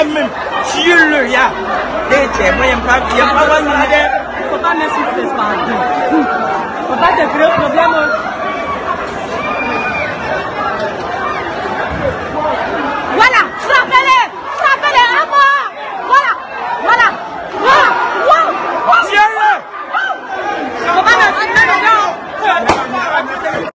même. Tue-le, ya. Moi, il n'y a pas de Faut pas me souffler par deux. Faut pas te créer problème.